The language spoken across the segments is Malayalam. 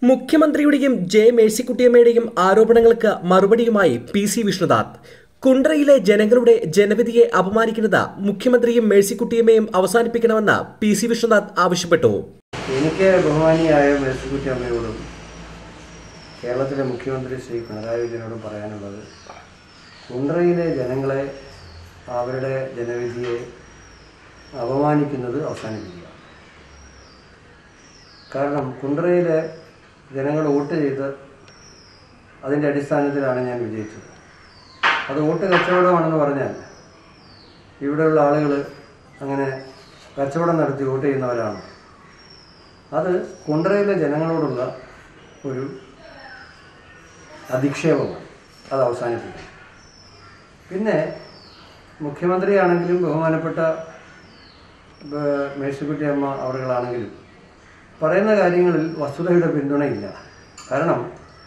മുഖ്യമന്ത്രിയുടെയും ജെ മേഴ്സിക്കുട്ടിയമ്മയുടെയും ആരോപണങ്ങൾക്ക് മറുപടിയുമായി പി.സി. വിഷ്ണുനാഥ്. കുണ്ട്രയിലെ ജനങ്ങളുടെ ജനവിധിയെ അപമാനിക്കുന്നത് മുഖ്യമന്ത്രിയും മേഴ്സിക്കുട്ടിയമ്മയും അവസാനിപ്പിക്കണമെന്ന് പി.സി. വിഷ്ണുനാഥ് ആവശ്യപ്പെട്ടു. എനിക്ക് ബഹുമാനിയായ മേഴ്സിക്കുട്ടിയമ്മയോടും കേരളത്തിലെ മുഖ്യമന്ത്രി ശ്രീ പിണറായി വിജയനോടും പറയാനുള്ളത്, കുണ്ട്രയിലെ ജനങ്ങളെ, അവരുടെ ജനവിധിയെ അപമാനിക്കുന്നത് അവസാനിപ്പിക്കുക. കാരണം കുണ്ട്രയിലെ ജനങ്ങൾ വോട്ട് ചെയ്ത് അതിൻ്റെ അടിസ്ഥാനത്തിലാണ് ഞാൻ വിജയിച്ചത്. അത് വോട്ട് കച്ചവടമാണെന്ന് പറഞ്ഞാൽ ഇവിടെയുള്ള ആളുകൾ അങ്ങനെ കച്ചവടം നടത്തി വോട്ട് ചെയ്യുന്നവരാണ്. അത് കുണ്ട്രയിലെ ജനങ്ങളോടുള്ള ഒരു അധിക്ഷേപമാണ്. അത് അവസാനിപ്പിക്കണം. പിന്നെ മുഖ്യമന്ത്രിയാണെങ്കിലും ബഹുമാനപ്പെട്ട മേഴ്സിക്കുട്ടിയമ്മ അവരുകളാണെങ്കിലും പറയുന്ന കാര്യങ്ങളിൽ വസ്തുതയുടെ പിന്തുണയില്ല. കാരണം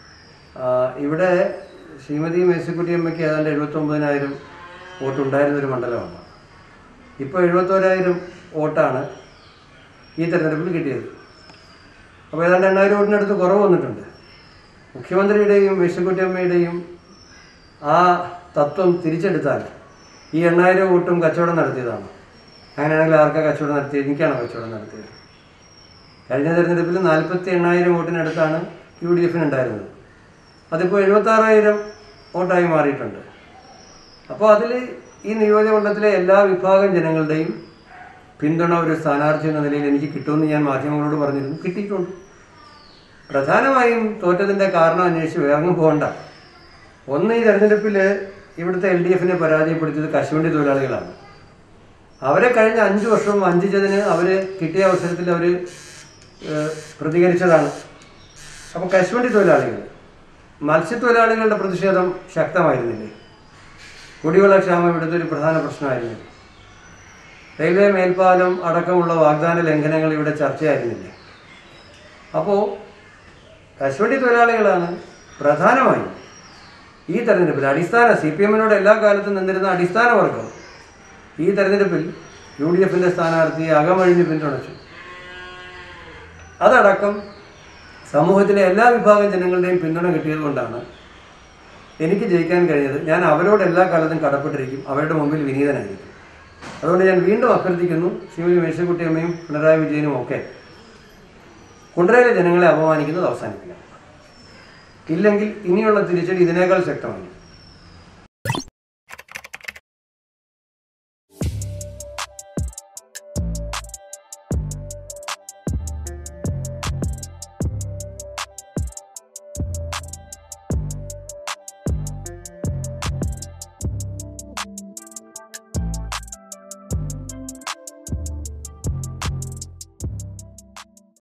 ഇവിടെ ശ്രീമതി മേഴ്സിക്കുട്ടിയമ്മയ്ക്ക് ഏതാണ്ട് 79,000 വോട്ടുണ്ടായിരുന്നൊരു മണ്ഡലമാണ്. ഇപ്പോൾ 71,000 വോട്ടാണ് ഈ തെരഞ്ഞെടുപ്പിൽ കിട്ടിയത്. അപ്പോൾ ഏതാണ്ട് 8,000 വോട്ടിനടുത്ത് കുറവ് വന്നിട്ടുണ്ട്. മുഖ്യമന്ത്രിയുടെയും മേഴ്സിക്കുട്ടിയമ്മയുടെയും ആ തത്വം തിരിച്ചെടുത്താൽ ഈ 8,000 വോട്ടും കച്ചവടം നടത്തിയതാണ്. അങ്ങനെയാണെങ്കിൽ ആർക്കാ കച്ചവടം നടത്തിയത്? എനിക്കാണോ കച്ചവടം നടത്തിയത്? കഴിഞ്ഞ തെരഞ്ഞെടുപ്പിൽ 48,000 വോട്ടിനടുത്താണ് UDF ഉണ്ടായിരുന്നത്. അതിപ്പോൾ 76,000 വോട്ടായി മാറിയിട്ടുണ്ട്. അപ്പോൾ അതിൽ ഈ നിയോജകമണ്ഡലത്തിലെ എല്ലാ വിഭാഗം ജനങ്ങളുടെയും പിന്തുണ ഒരു സ്ഥാനാർത്ഥി എന്ന നിലയിൽ എനിക്ക് കിട്ടുമെന്ന് ഞാൻ മാധ്യമങ്ങളോട് പറഞ്ഞിരുന്നു. കിട്ടിയിട്ടുണ്ട്. പ്രധാനമായും തോറ്റതിൻ്റെ കാരണം അന്വേഷിച്ച് വേഗം പോകണ്ട. ഒന്ന്, ഈ തെരഞ്ഞെടുപ്പിൽ ഇവിടുത്തെ LDFനെ പരാജയപ്പെടുത്തിയത് കശുവണ്ടി തൊഴിലാളികളാണ്. അവരെ കഴിഞ്ഞ 5 വർഷം വഞ്ചിച്ചതിന് അവർ കിട്ടിയ അവസരത്തിൽ അവർ പ്രതികരിച്ചതാണ്. അപ്പോൾ കശുവണ്ടി തൊഴിലാളികൾ, മത്സ്യത്തൊഴിലാളികളുടെ പ്രതിഷേധം ശക്തമായിരുന്നില്ലേ? കുടിവെള്ളക്ഷാമം ഇവിടുത്തെ ഒരു പ്രധാന പ്രശ്നമായിരുന്നില്ലേ? റെയിൽവേ മേൽപ്പാലം അടക്കമുള്ള വാഗ്ദാന ലംഘനങ്ങൾ ഇവിടെ ചർച്ചയായിരുന്നില്ലേ? അപ്പോൾ കശുവണ്ടി തൊഴിലാളികളാണ് പ്രധാനമായും ഈ തെരഞ്ഞെടുപ്പിൽ അടിസ്ഥാന CPMനോട് എല്ലാ കാലത്തും നിന്നിരുന്ന അടിസ്ഥാന വർഗം ഈ തെരഞ്ഞെടുപ്പിൽ UDFൻ്റെ സ്ഥാനാർത്ഥിയെ അകമഴിഞ്ഞ് പിന്തുണച്ചു. അതടക്കം സമൂഹത്തിലെ എല്ലാ വിഭാഗം ജനങ്ങളുടെയും പിന്തുണ കിട്ടിയതുകൊണ്ടാണ് എനിക്ക് ജയിക്കാൻ കഴിഞ്ഞത്. ഞാൻ അവരോട് എല്ലാ കാലത്തും കടപ്പെട്ടിരിക്കും, അവരുടെ മുമ്പിൽ വിനീതനായിരിക്കും. അതുകൊണ്ട് ഞാൻ വീണ്ടും അഭ്യർത്ഥിക്കുന്നു, ശ്രീമതി മേഴ്സിക്കുട്ടിയമ്മയും പിണറായി വിജയനും ഒക്കെ കുണ്ട്രയിലെ ജനങ്ങളെ അപമാനിക്കുന്നത് അവസാനിപ്പിക്കണം. ഇല്ലെങ്കിൽ ഇനിയുള്ള തിരിച്ചടി ഇതിനേക്കാൾ ശക്തമാണ്.